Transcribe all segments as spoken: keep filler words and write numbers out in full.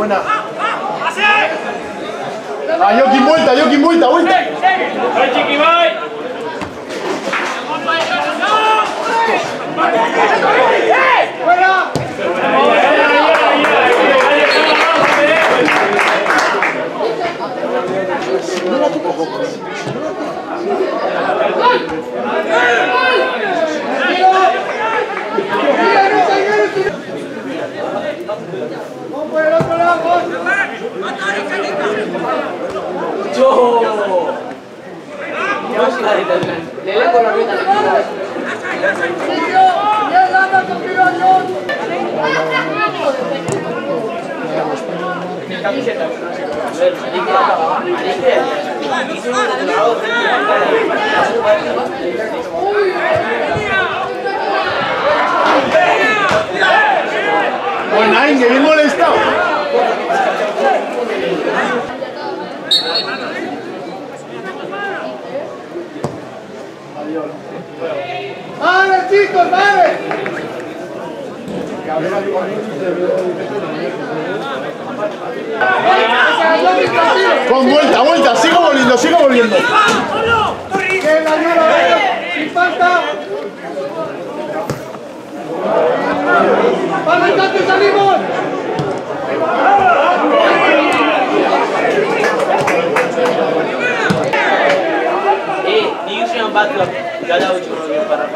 buena. Ah, Joaquín, vuelta, Joaquín, vuelta, vuelta. ¡Ay, Chiqui, bye! ¡Fuera! ¡Vamos por el otro lado! ¡Yo! Le le con la rueda. ¡Ya gana con Pirallón! Camiseta. Buena, Inge, bien molestado. ¡Vale, chicos, vale! Con vuelta, vuelta, sigo volviendo, sigo volviendo. Que la ayuda, sin falta. ¡Vamos, Cante, salimos! Eh, ni uscire un battlo. Già da oggi non devo fare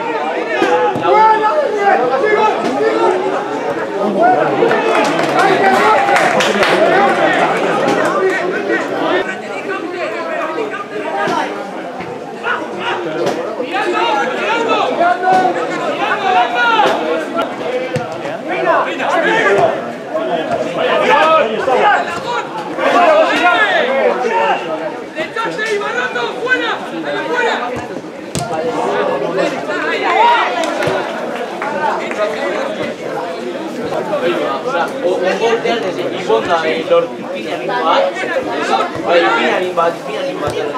o un gol del in fondo e loro fine all'imbato poi fine all'imbato fine all'imbato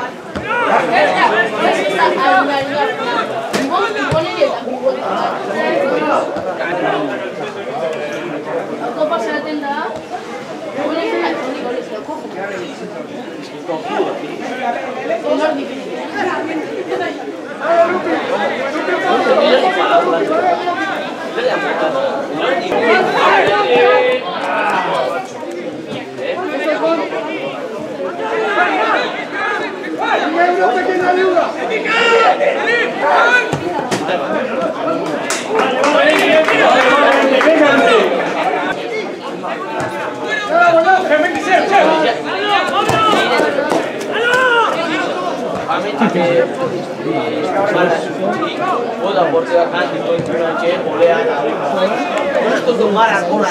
passa la tenda vuole che la con le sue copo con l'ordine che o da portare avanti poi non c'è o le ha questo domani ancora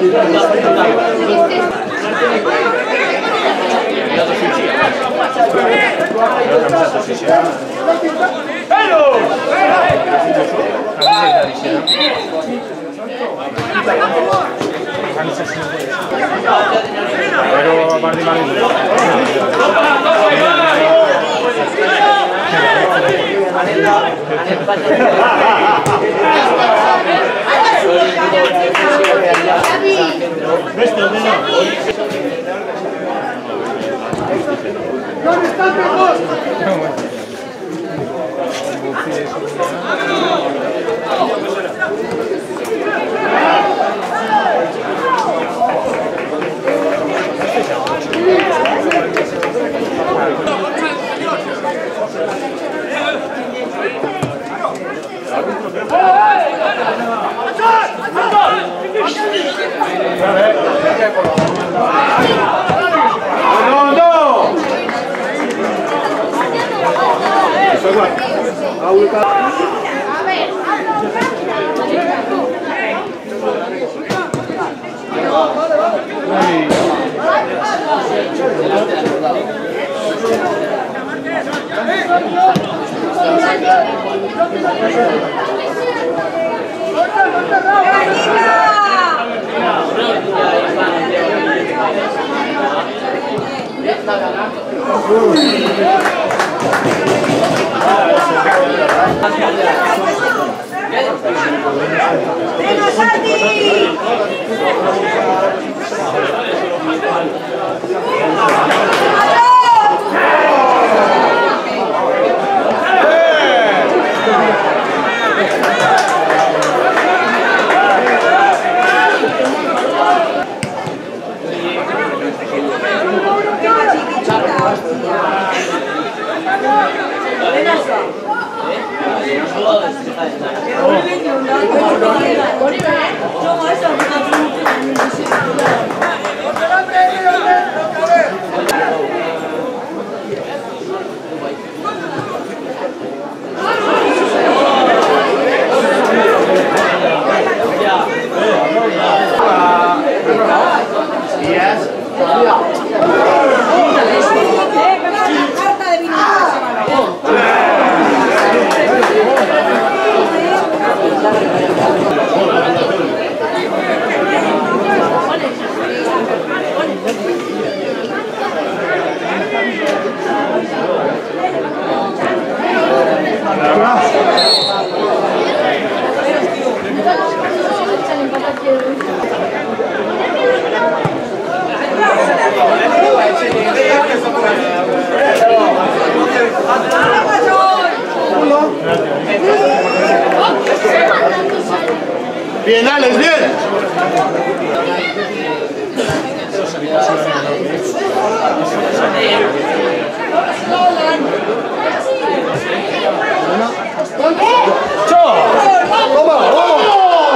Hello! Pero Martín Martín. ¿Dónde está el mejor? ¡No, no! a ver ¡Venga, Santi! Bien, Alex, bien. ¡Toma, vamos!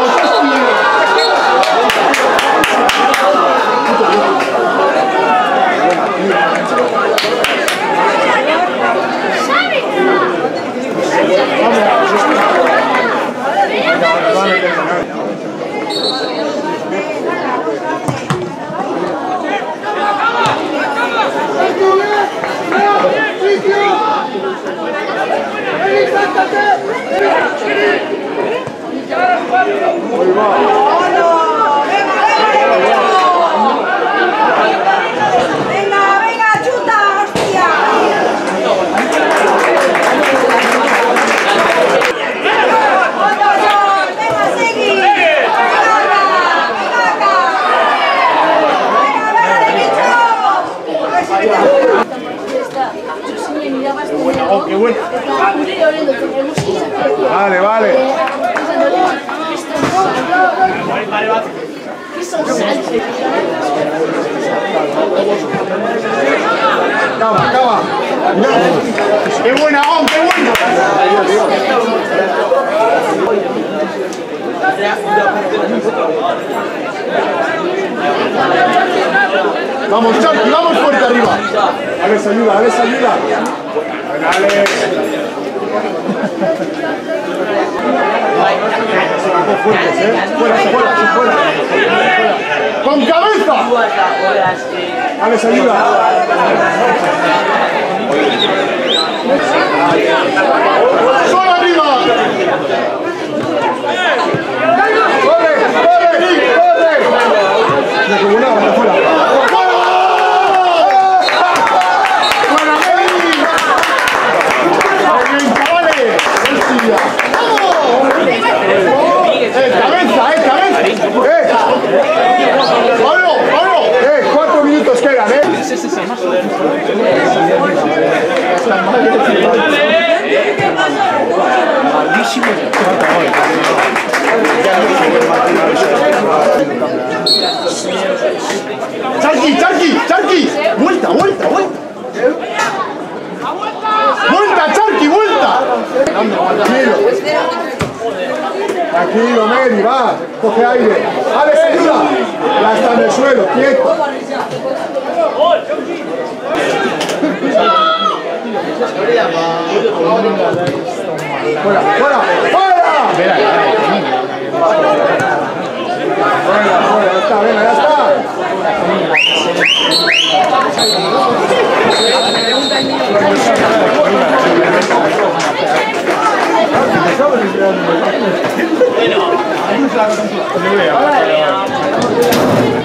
Venga, venga, chuta, hostia. Venga, seguí. Venga acá, venga acá. Venga, venga, de bicho. Oh, qué bueno. Vale, vale. Acaba, acaba. ¡Qué buena, oh, qué buena! Vamos, Charlie, vamos fuerte arriba. Alex, ayuda, Alex, ayuda. Bueno, Alex. Fuertes, ¿eh? Fuera, fuera, fuera. ¡Con cabeza! Alex, ayuda. ¡Solo arriba! ¡Corre, corre, corre! ¡Qué buena, para afuera! ¡Eh, cabeza, eh, cabeza! ¡Eh! ¡Pablo, Pablo! ¡Eh, cuatro minutos quedan, eh! ¡Charqui, Charqui, Charqui! ¡Vuelta, vuelta, vuelta! ¡Vuelta, Charqui, vuelta! Tranquilo. Tranquilo, Mary, va. Coge aire. ¡Alex, ayuda! Ya está en el suelo, quieto. ¡Fuera, fuera! ¡Fuera! Fuera, fuera, ya está, venga, ya está. Bueno.